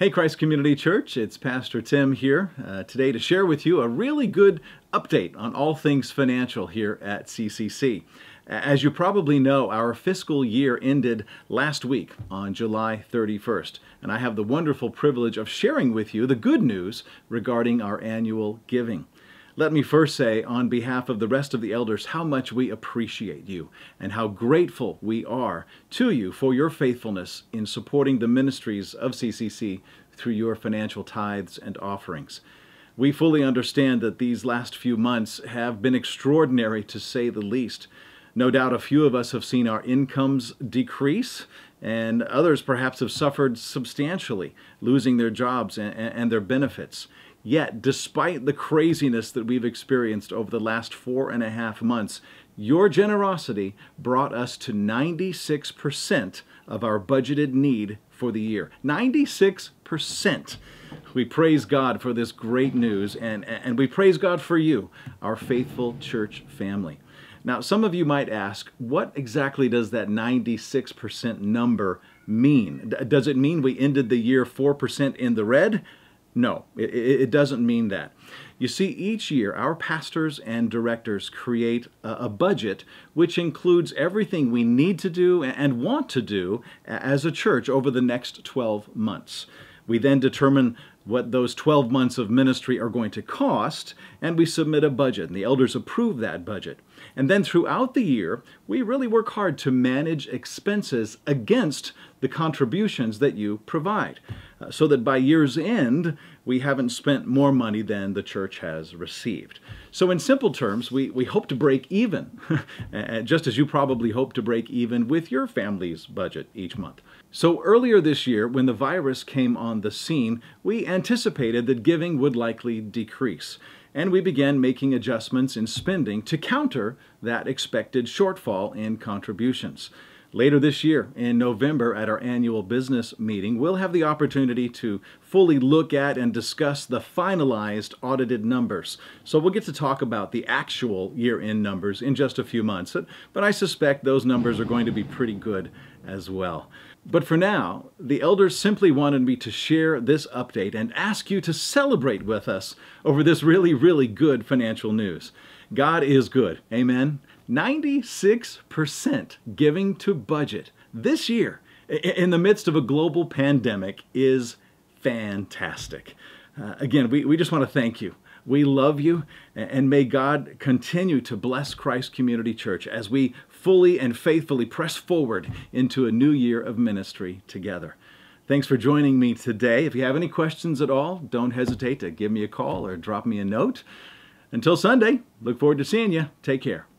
Hey Christ Community Church, it's Pastor Tim here today to share with you a really good update on all things financial here at CCC. As you probably know, our fiscal year ended last week on July 31st, and I have the wonderful privilege of sharing with you the good news regarding our annual giving. Let me first say, on behalf of the rest of the elders, how much we appreciate you and how grateful we are to you for your faithfulness in supporting the ministries of CCC through your financial tithes and offerings. We fully understand that these last few months have been extraordinary, to say the least. No doubt a few of us have seen our incomes decrease, and others perhaps have suffered substantially, losing their jobs and their benefits. Yet, despite the craziness that we've experienced over the last 4.5 months, your generosity brought us to 96% of our budgeted need for the year. 96%. We praise God for this great news, and we praise God for you, our faithful church family. Now, some of you might ask, what exactly does that 96% number mean? Does it mean we ended the year 4% in the red? No, it doesn't mean that. You see, each year our pastors and directors create a budget which includes everything we need to do and want to do as a church over the next 12 months. We then determine what those 12 months of ministry are going to cost, and we submit a budget, and the elders approve that budget. And then throughout the year, we really work hard to manage expenses against the contributions that you provide, so that by year's end, we haven't spent more money than the church has received. So in simple terms, we hope to break even, just as you probably hope to break even with your family's budget each month. So earlier this year, when the virus came on the scene, we anticipated that giving would likely decrease, and we began making adjustments in spending to counter that expected shortfall in contributions. Later this year, in November, at our annual business meeting, we'll have the opportunity to fully look at and discuss the finalized audited numbers. So we'll get to talk about the actual year-end numbers in just a few months, but I suspect those numbers are going to be pretty good as well. But for now, the elders simply wanted me to share this update and ask you to celebrate with us over this really, really good financial news. God is good. Amen. 96% giving to budget this year in the midst of a global pandemic is fantastic. Again, we just want to thank you. We love you, and may God continue to bless Christ Community Church as we fully and faithfully press forward into a new year of ministry together. Thanks for joining me today. If you have any questions at all, don't hesitate to give me a call or drop me a note. Until Sunday, look forward to seeing you. Take care.